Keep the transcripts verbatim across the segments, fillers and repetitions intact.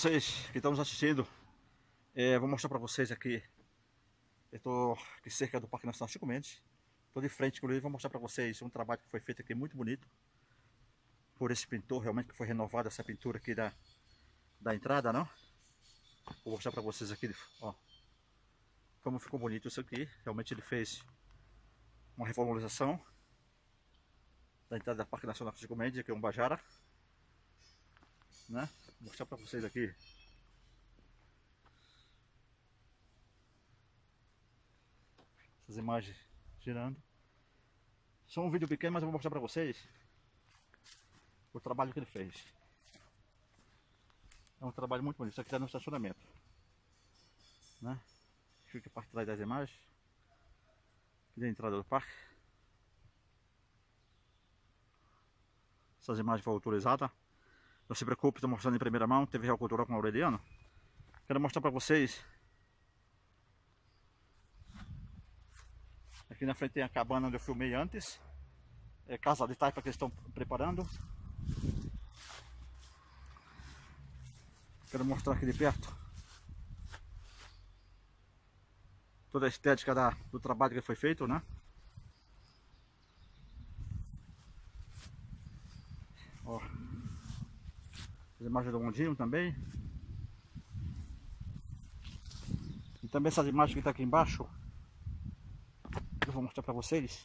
vocês que estão nos assistindo, é, vou mostrar para vocês aqui. Eu estou aqui cerca do Parque Nacional Chico Mendes. Estou de frente, inclusive, vou mostrar para vocês um trabalho que foi feito aqui muito bonito por esse pintor, realmente que foi renovada essa pintura aqui da, da entrada, não? Vou mostrar para vocês aqui, ó, como ficou bonito isso aqui. Realmente ele fez uma reformulação da entrada do Parque Nacional Chico Mendes, aqui é um Bajara, né? Vou mostrar para vocês aqui. Essas imagens girando. Só um vídeo pequeno, mas eu vou mostrar para vocês o trabalho que ele fez. É um trabalho muito bonito. Isso aqui está no estacionamento, né? Fica a parte de trás das imagens. Aqui da entrada do parque. Essas imagens foram autorizadas. Não se preocupe, estou mostrando em primeira mão. Teve Real Cultural com o Aureliano. Quero mostrar para vocês. Aqui na frente tem a cabana onde eu filmei antes. É casa de taipa que eles estão preparando. Quero mostrar aqui de perto toda a estética da, do trabalho que foi feito, né? Ó, as imagens do bondinho também. E também essas imagens que está aqui embaixo. Eu vou mostrar para vocês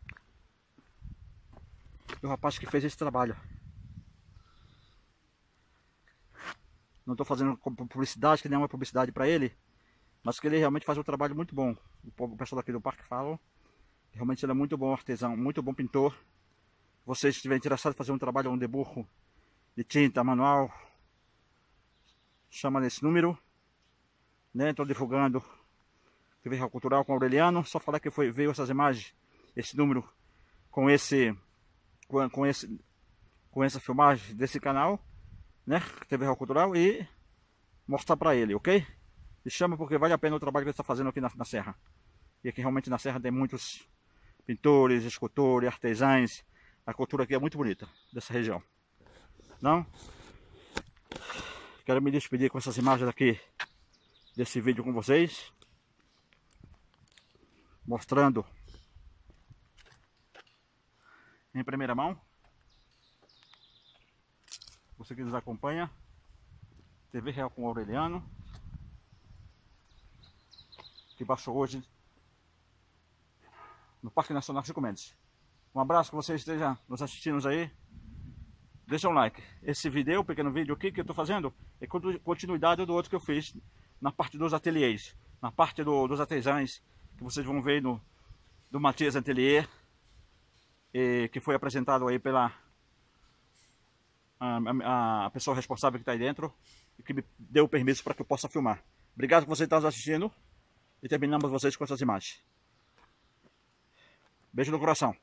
o rapaz que fez esse trabalho. Não estou fazendo publicidade, que nem uma publicidade para ele, mas que ele realmente faz um trabalho muito bom. O pessoal aqui do parque fala, realmente ele é muito bom artesão, muito bom pintor. Vocês que estiverem interessados em fazer um trabalho, um deburro de tinta manual, chama nesse número, né? Estou divulgando T V Real Cultural com o Aureliano. Só falar que foi, veio essas imagens, esse número com esse com, com esse com essa filmagem desse canal, né? T V Real Cultural, e mostrar para ele, ok? E chama porque vale a pena o trabalho que ele está fazendo aqui na, na serra. E aqui realmente na serra tem muitos pintores, escultores, artesãos. A cultura aqui é muito bonita dessa região. Não? Quero me despedir com essas imagens aqui desse vídeo com vocês, mostrando em primeira mão. Você que nos acompanha, T V Real com o Aureliano, que passou hoje no Parque Nacional Chico Mendes. Um abraço, que você esteja nos assistindo aí. Deixa um like. Esse vídeo, o pequeno vídeo aqui que eu estou fazendo, é continuidade do outro que eu fiz na parte dos ateliês, na parte do, dos artesãos, que vocês vão ver no do Matias Atelier, e, que foi apresentado aí pela a, a, a pessoa responsável que está aí dentro e que me deu o permisso para que eu possa filmar. Obrigado por você estar nos assistindo e terminamos vocês com essas imagens. Beijo no coração.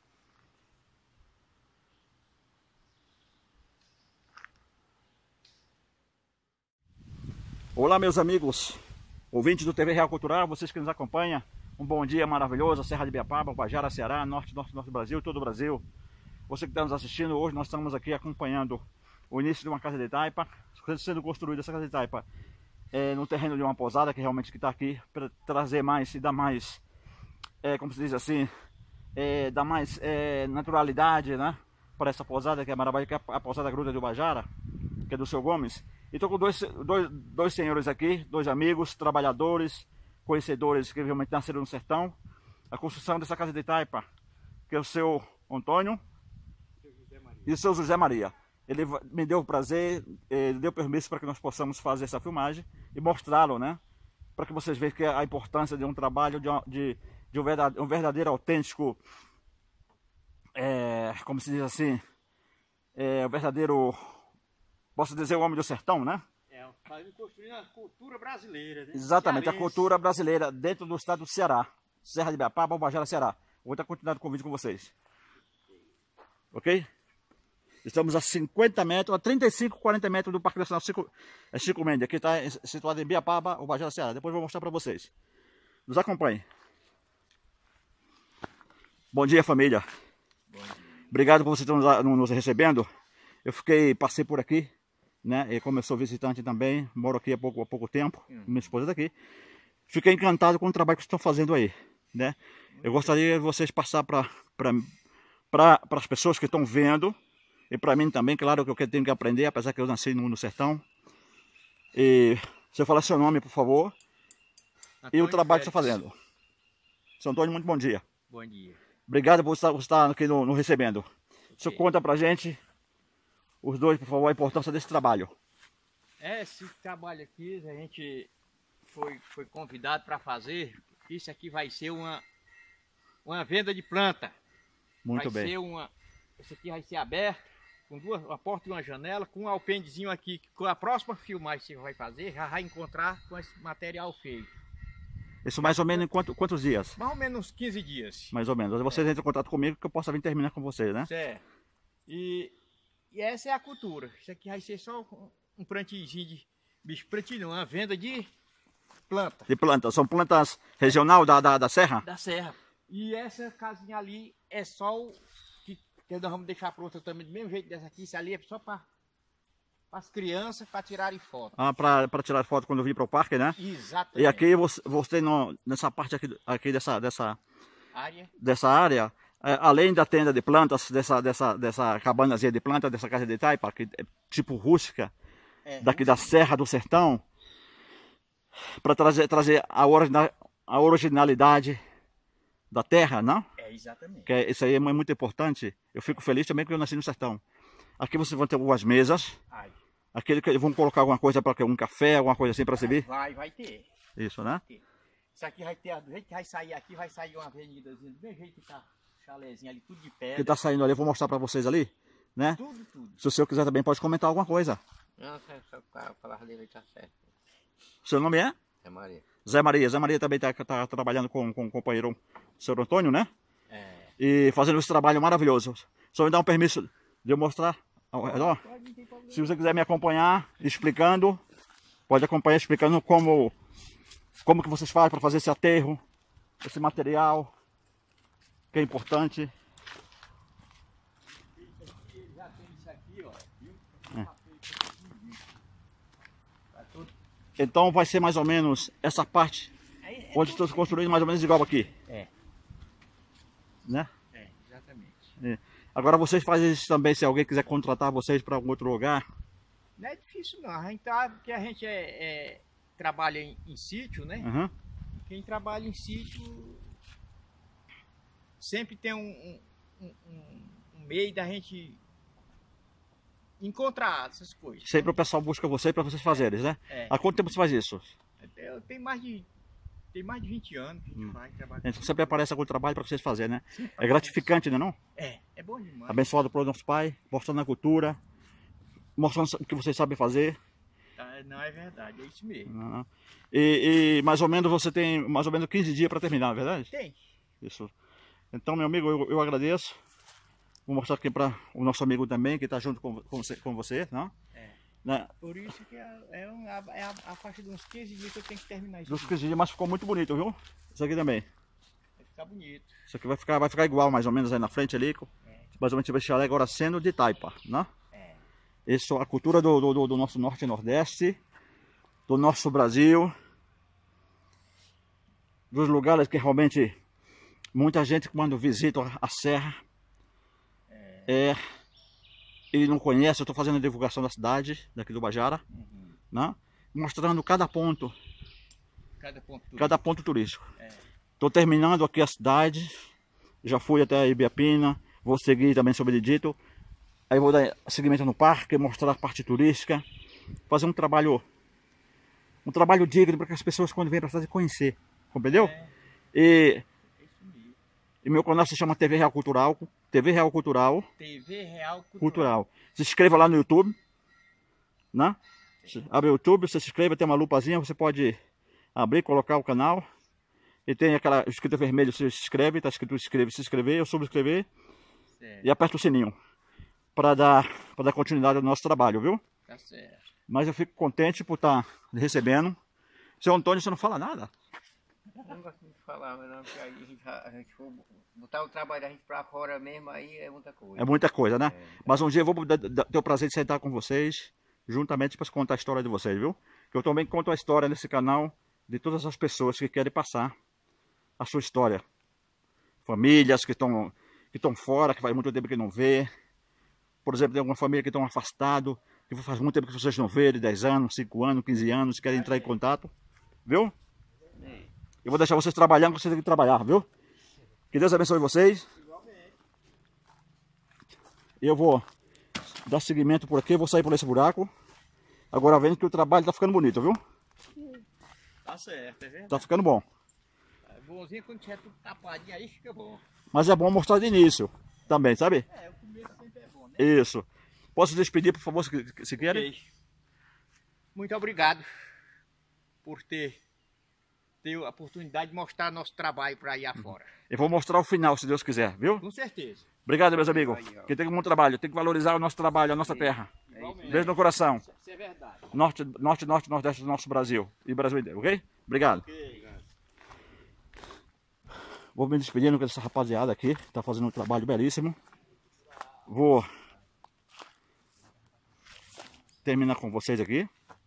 Olá, meus amigos, ouvintes do T V Real Cultural, vocês que nos acompanham, um bom dia maravilhoso, Serra de Ibiapaba, Bajara, Ceará, Norte, Norte, Norte do Brasil, todo o Brasil. Você que está nos assistindo, hoje nós estamos aqui acompanhando o início de uma casa de taipa, sendo construída essa casa de taipa é, no terreno de uma pousada, que realmente está aqui para trazer mais e dar mais, é, como se diz assim, é, dar mais é, naturalidade, né, para essa pousada que é maravilhosa, que é a pousada Gruta do Bajara, que é do seu Gomes. E estou com dois, dois, dois senhores aqui, dois amigos, trabalhadores, conhecedores que realmente nasceram no sertão. A construção dessa casa de taipa, que é o seu Antônio e o seu José Maria. Ele me deu o prazer, ele deu permisso para que nós possamos fazer essa filmagem e mostrá-lo, né? Para que vocês vejam que a importância de um trabalho, de, de, de um, verdadeiro, um verdadeiro autêntico, é, como se diz assim, é, um verdadeiro, posso dizer, o homem do sertão, né? É, fazendo construir a cultura brasileira, né? Exatamente, Cearense. A cultura brasileira dentro do estado do Ceará, Serra de Ibiapaba, Bajara, Ceará. Vou estar continuando com o vídeo com vocês. Ok? Estamos a cinquenta metros, a trinta e cinco, quarenta metros do Parque Nacional Chico, é Chico Mendes. Aqui está situado em Ibiapaba, o Bajara, Ceará. Depois eu vou mostrar para vocês. Nos acompanhem. Bom dia, família. Bom dia. Obrigado por vocês estar nos recebendo. Eu fiquei, passei por aqui né? E como eu sou visitante também, moro aqui há pouco, há pouco tempo, Hum. minha esposa está aqui. Fiquei encantado com o trabalho que vocês estão fazendo aí, né? Eu gostaria de vocês passar para para as pessoas que estão vendo, e para mim também, claro que eu tenho que aprender, apesar que eu nasci no, no sertão. E você fala seu nome, por favor, Antônio e o trabalho Félix. que você está fazendo. Seu Antônio, muito bom dia. Bom dia. Obrigado por estar, por estar aqui no, no recebendo. Você Ok. conta pra gente, os dois, por favor, a importância desse trabalho. É, esse trabalho aqui a gente foi, foi convidado para fazer. Isso aqui vai ser uma, uma venda de planta. Muito vai bem. Ser uma, esse aqui vai ser aberto, com duas, uma porta e uma janela, com um alpendezinho aqui, que com a próxima filmagem que você vai fazer, já vai encontrar com esse material feito. Isso mais ou menos em quanto, quantos dias? Mais ou menos uns quinze dias. Mais ou menos. Vocês entram em contato comigo que eu possa vir terminar com vocês, né? Certo. E, e essa é a cultura. Isso aqui vai ser só um, um plantiozinho de bicho plantio, uma venda de planta. De plantas. São plantas regional da, da, da serra? Da serra. E essa casinha ali é só o que, que nós vamos deixar pronta também do mesmo jeito dessa aqui. Isso ali é só para as crianças, para tirarem foto. Ah, para tirar foto quando eu vim para o parque, né? Exatamente. E aqui você, você no, nessa parte aqui, aqui dessa, dessa, Área. dessa área, é, além da tenda de plantas, dessa, dessa, dessa cabanazinha de planta, dessa casa de taipa, que é tipo rústica, É, daqui da Serra do Sertão, para trazer, trazer a, origina, a originalidade da terra, não? É, exatamente. Que é, isso aí é muito importante. Eu fico feliz também que eu nasci no sertão. Aqui vocês vão ter algumas mesas. Ai. Aquele que vão colocar alguma coisa para um café, alguma coisa assim para servir. Vai, vai ter. Isso, né? Isso aqui vai ter, do jeito que vai sair aqui, vai sair uma avenidazinha, do mesmo jeito que tá chalezinho ali, tudo de O que pedra. tá saindo ali, eu vou mostrar para vocês ali, né? Tudo, tudo. Se o senhor quiser também pode comentar alguma coisa. Não, só a palavra dele tá certo. Seu nome é? É Maria. Zé Maria. Zé Maria também está tá trabalhando com, com o companheiro senhor Antônio, né? É. E fazendo esse trabalho maravilhoso. Só me dá um permisso de eu mostrar ao redor. Pode, não tem problema. Se você quiser me acompanhar, explicando, pode acompanhar explicando como, como que vocês fazem para fazer esse aterro, esse material, que é importante. Já tem isso aqui, ó, viu? É. Tá tudo. Então vai ser mais ou menos essa parte Aí, é onde estou construindo mais ou menos igual aqui, É, né? é, exatamente. É. Agora vocês fazem isso também, se alguém quiser contratar vocês para algum outro lugar. Não é difícil não, a gente tá, porque a gente é, é- trabalha em, em sítio, né? Uhum. Quem trabalha em sítio sempre tem um, um, um- um- um meio da gente encontrar essas coisas. Sempre o pessoal busca vocês para vocês fazerem, né? É. Há quanto tempo você faz isso? Eu tenho mais de, tem mais de vinte anos que a gente faz trabalho. A gente sempre aparece algum trabalho para vocês fazerem, né? É gratificante, né não? É, é bom demais. Abençoado pelo nosso Pai, mostrando a cultura, mostrando o que vocês sabem fazer. Tá, não, é verdade, é isso mesmo. Uhum. E, e mais ou menos você tem mais ou menos quinze dias para terminar, não é verdade? Tem. Isso. Então, meu amigo, eu, eu agradeço. Vou mostrar aqui para o nosso amigo também, que está junto com, com, você, com você, não? É. Né? Por isso que é, é, um, é a, a faixa de uns quinze dias que eu tenho que terminar isso. Dos aqui. quinze dias, mas ficou muito bonito, viu? Isso aqui também. Vai ficar bonito. Isso aqui vai ficar, vai ficar igual, mais ou menos aí na frente ali. É. Mais ou menos esse chalé agora sendo de taipa, né? É. Isso é a cultura do, do, do nosso norte e nordeste, do nosso Brasil, dos lugares que realmente muita gente quando visita a serra é, e não conhece. Eu estou fazendo a divulgação da cidade, daqui do Bajara, Uhum. né? Mostrando cada ponto, Cada ponto tudo. cada ponto turístico. É. Estou terminando aqui a cidade, já fui até Ibiapina, vou seguir também sobre Benedito, aí vou dar seguimento no parque, mostrar a parte turística, fazer um trabalho, um trabalho digno para que as pessoas quando vêm para a cidade conhecer, compreendeu? É. E, É isso mesmo. e meu canal se chama T V Real Cultural, T V Real Cultural, T V Real Cultural. Cultural. Se inscreva lá no YouTube, né? Abre o YouTube, você se inscreve, tem uma lupazinha, você pode abrir, colocar o canal. E tem aquela escrita vermelha, você se inscreve, está escrito inscreve, se inscrever, eu subscrever Certo. e aperta o sininho para dar, para dar continuidade ao nosso trabalho, viu? Tá certo. Mas eu fico contente por estar recebendo. Seu Antônio, você não fala nada? Eu não gosto muito de falar, mas não, porque aí a gente, a gente for botar o trabalho da gente pra fora mesmo, aí é muita coisa. É muita coisa, né? É. Mas um dia eu vou dar- dar- ter o prazer de sentar com vocês, juntamente para contar a história de vocês, viu? Que eu também conto a história nesse canal de todas as pessoas que querem passar a sua história. Famílias que estão que estão fora, que faz muito tempo que não vê. Por exemplo, tem alguma família que estão afastado, que faz muito tempo que vocês não vê, de dez anos, cinco anos, quinze anos, querem entrar em contato, viu? Eu vou deixar vocês trabalhando, vocês têm que trabalhar, viu? Que Deus abençoe vocês. Eu vou dar seguimento por aqui, vou sair por esse buraco. Agora vendo que o trabalho tá ficando bonito, viu? Tá certo, é verdade. Tá ficando bom. É bonzinho quando tiver tudo tapadinho aí, fica bom. Mas é bom mostrar de início também, sabe? É, o começo sempre é bom, né? Isso. Posso despedir, por favor, se, se querem? Ok. Muito obrigado por ter, ter a oportunidade de mostrar nosso trabalho para aí afora. Eu vou mostrar o final, se Deus quiser, viu? Com certeza. Obrigado, meus amigos. Que tem muito trabalho, tem que valorizar o nosso trabalho, a nossa terra. Beijo no coração. Isso é verdade. Norte, norte, norte, nordeste do nosso Brasil. E Brasil inteiro, ok? Obrigado. Ok. Vou me despedindo com essa rapaziada aqui, que tá fazendo um trabalho belíssimo. Vou terminar com vocês aqui.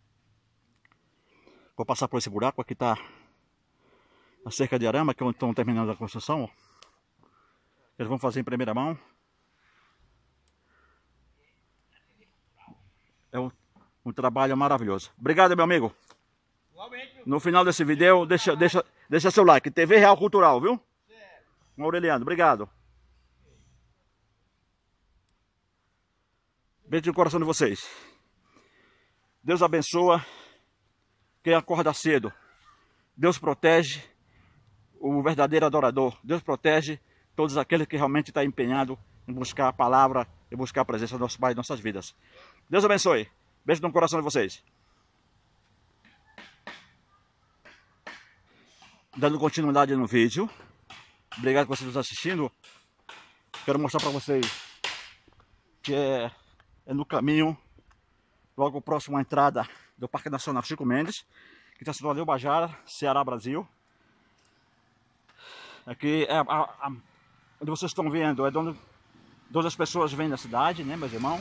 Vou passar por esse buraco, aqui tá a cerca de arame, que é onde estão terminando a construção. Ó. Eles vão fazer em primeira mão. É um, um trabalho maravilhoso. Obrigado, meu amigo. No final desse vídeo, deixa, deixa, deixa seu like. T V Real Cultural, viu? Com Aureliano, obrigado. Beijo no coração de vocês. Deus abençoa quem acorda cedo. Deus protege o verdadeiro adorador. Deus protege todos aqueles que realmente estão empenhados em buscar a palavra e buscar a presença do nosso Pai em nossas vidas. Deus abençoe. Beijo no coração de vocês. Dando continuidade no vídeo. Obrigado por vocês nos assistindo. Quero mostrar para vocês que é, é no caminho, logo próximo à entrada do Parque Nacional Chico Mendes, que está situado em Ubajara, Ceará, Brasil. Aqui é a, a, onde vocês estão vendo, é de onde, de onde as pessoas vêm da cidade, né, meus irmãos?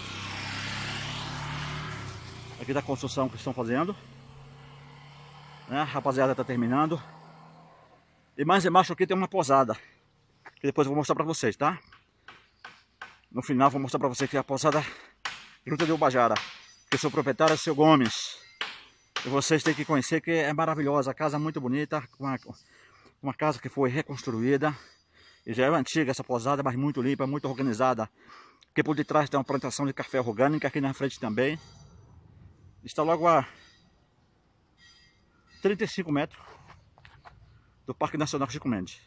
Aqui da construção que estão fazendo, né? A rapaziada está terminando. E mais embaixo aqui tem uma posada, que depois eu vou mostrar para vocês, tá? No final vou mostrar para vocês que é a posada Gruta de Ubajara, que eu sou proprietário, é o seu Gomes. E vocês têm que conhecer que é maravilhosa, a casa é muito bonita, uma, uma casa que foi reconstruída. E já é antiga essa posada, mas muito limpa, muito organizada. Aqui por detrás tem uma plantação de café orgânica, aqui na frente também. Está logo a trinta e cinco metros do Parque Nacional Chico Mendes.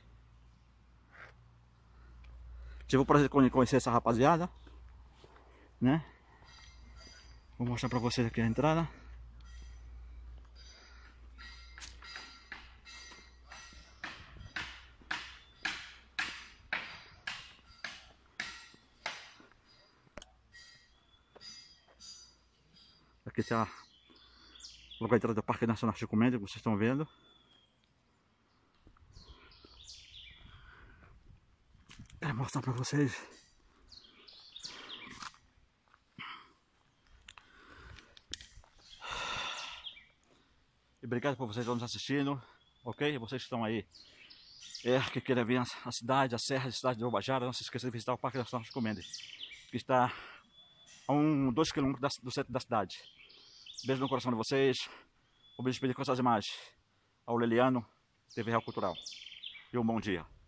Tive o prazer de conhecer essa rapaziada, né? Vou mostrar para vocês aqui a entrada. Aqui está logo a entrada do Parque Nacional Chico Mendes, que vocês estão vendo. Quero mostrar para vocês. E obrigado por vocês estarem nos assistindo, ok? Vocês que estão aí, é, que querem ver a cidade, a serra, a cidade de Ubajara, não se esqueçam de visitar o Parque Nacional Chico Mendes, que está a um, dois quilômetros do centro da cidade. Beijo no coração de vocês. Vou me despedir com essas imagens. Aureliano, T V Real Cultural. E um bom dia.